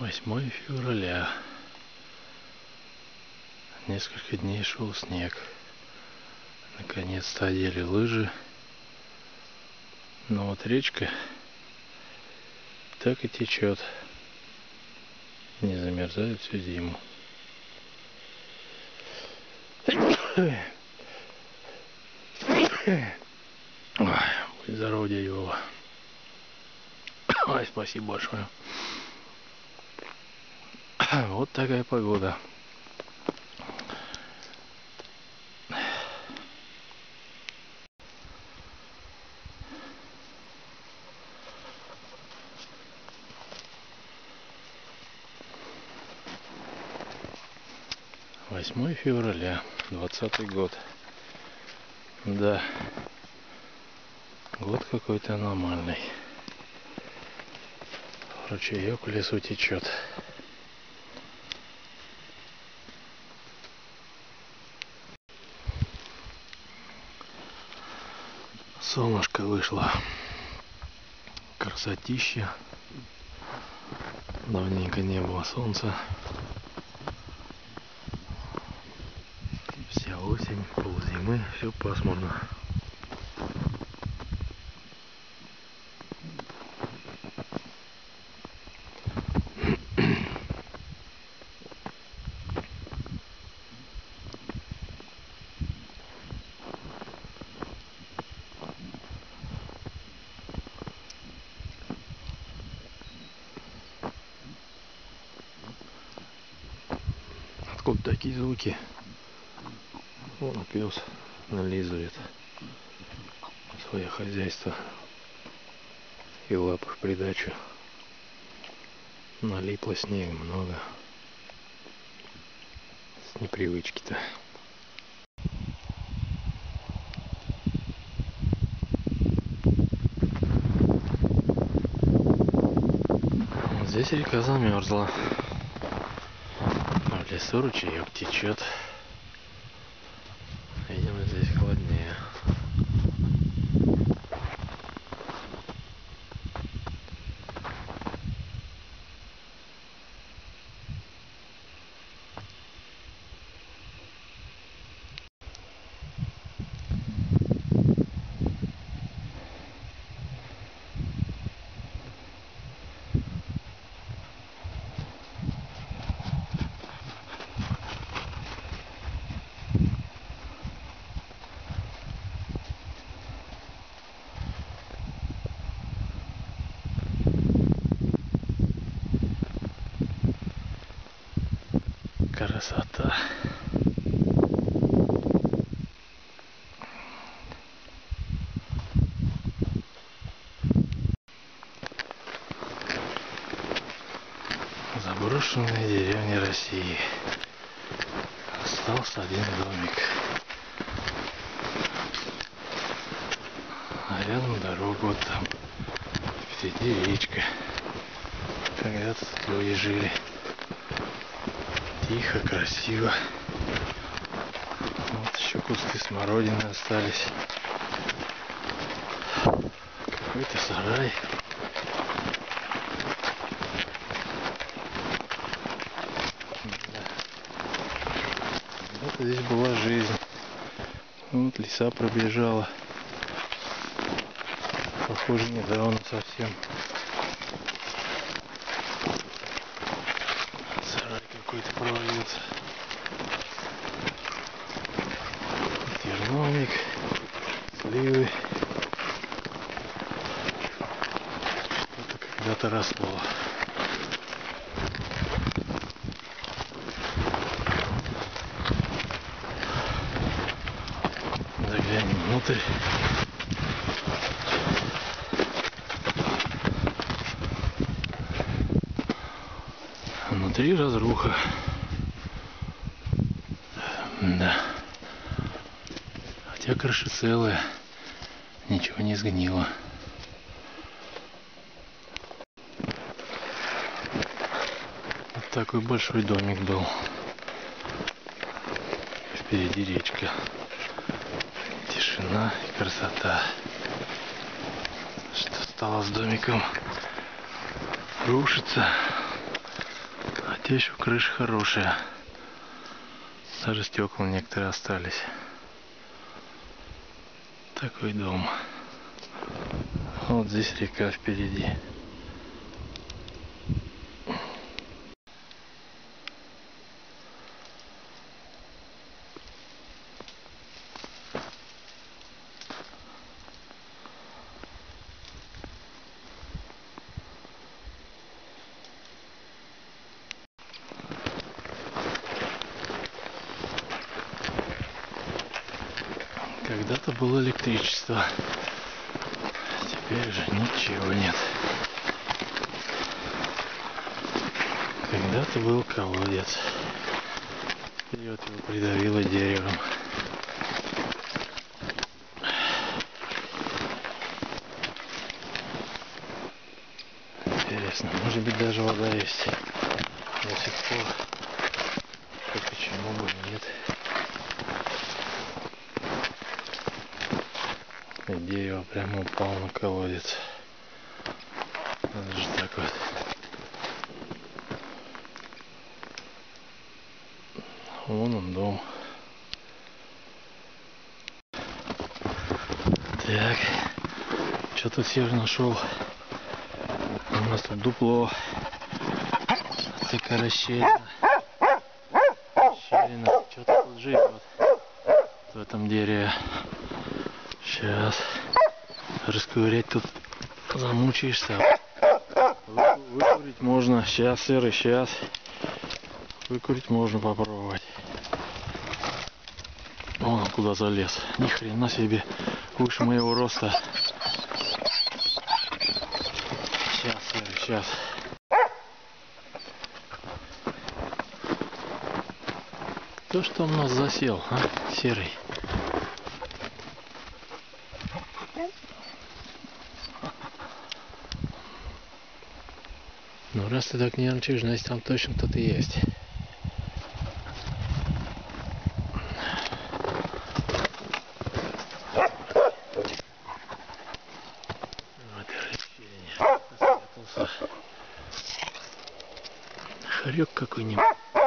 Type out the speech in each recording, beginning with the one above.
8 февраля. Несколько дней шел снег. Наконец-то одели лыжи. Но вот речка так и течет. Не замерзает всю зиму. Ой, будь здоров, дядя Вова. Ой, спасибо большое. Вот такая погода. Восьмое февраля, 20-й год. Да, год какой-то аномальный. Ручеек в лесу течет. Солнышко вышло. Красотища. Давненько не было солнца. Вся осень, ползимы, все пасмурно. Откуда такие звуки? Вон пес нализывает свое хозяйство и лапы в придачу. Налипло снега много. С непривычки-то. Вот здесь река замерзла. А в лесу ручеек течет. Видимо, здесь холоднее. Красота. Заброшенные деревни России. Остался один домик. А рядом дорога, вот там впереди речка. Когда-то тут люди жили. Тихо, красиво. Вот еще кусты смородины остались. Какой-то сарай. Вот здесь была жизнь. Вот лиса пробежала. Похоже, недавно совсем. Сарай какой-то провалился. Терновник, сливы. Что-то когда-то росло. Заглянем внутрь. Внутри разруха. Да. Хотя крыша целая. Ничего не сгнило. Вот такой большой домик был. Впереди речка. Тишина и красота. Что стало с домиком? Рушится. Здесь крыша хорошая. Даже стекла некоторые остались. Такой дом. Вот здесь река впереди. Когда-то было электричество, теперь же ничего нет. Когда-то был колодец, и вот его придавило деревом. Интересно, может быть даже вода есть до сих пор, то почему бы и нет. И дерево прямо упало на колодец. Это же так вот. Вон он дом. Так, что тут Серый нашел? У нас тут дупло. Такая расщелина. Что-то тут живет в этом дереве. Сейчас расковырять тут замучаешься. Выкурить можно. Сейчас, Серый, сейчас. Выкурить можно попробовать. Вон он куда залез. Ни хрена себе. Выше моего роста. Сейчас, Серый, сейчас. Кто ж там у нас засел, а, Серый? Ну раз ты так нервничаешь, значит там точно кто-то есть. Вот расщелине спрятался. Хорек какой-нибудь.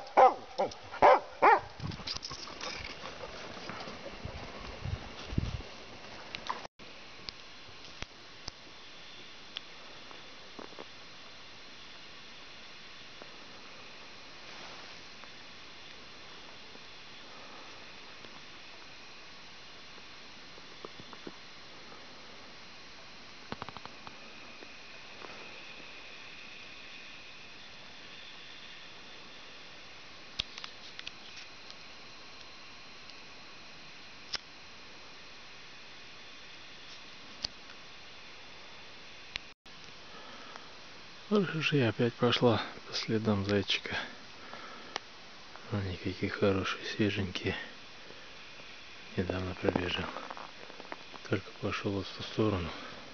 Рыжая опять пошла по следам зайчика. Они какие хорошие, свеженькие. Недавно пробежал. Только пошел в ту сторону.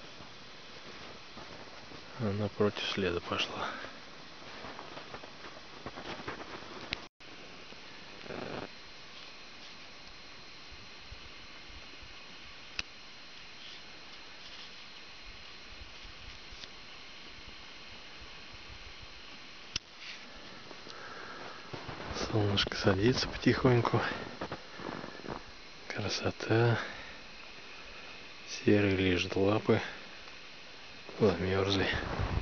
Она против следа пошла. Солнышко садится потихоньку. Красота. Серый лижет лапы. Замерзли.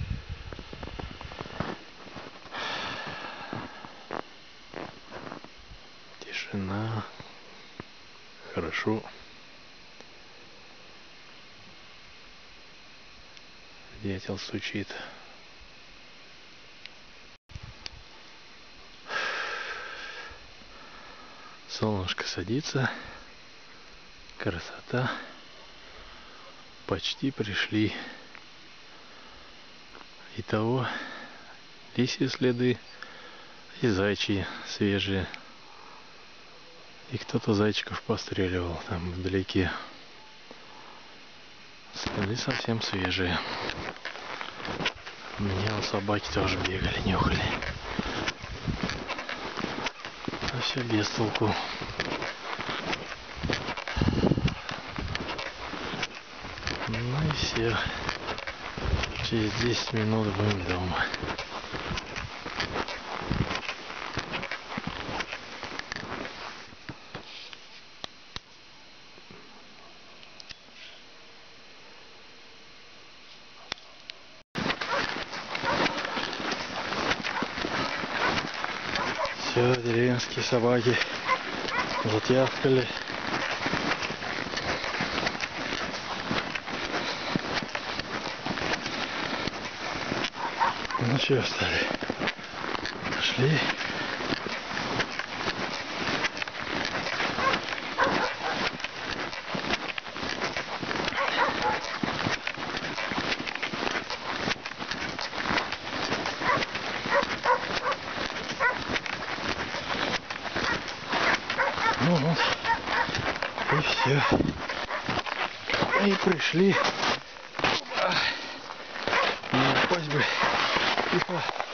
Тишина. Хорошо. Дятел стучит. Солнышко садится. Красота. Почти пришли. Итого лисьи следы и зайчьи свежие. И кто-то зайчиков постреливал там вдалеке. Следы совсем свежие. У меня у собаки тоже бегали, нюхали. А все без толку. Ну и все. Через 10 минут будем дома. Все, деревенские собаки затявкали. Ну что, встали? Пошли. Ну вот, и все. И пришли. Не упасть бы. Тихо.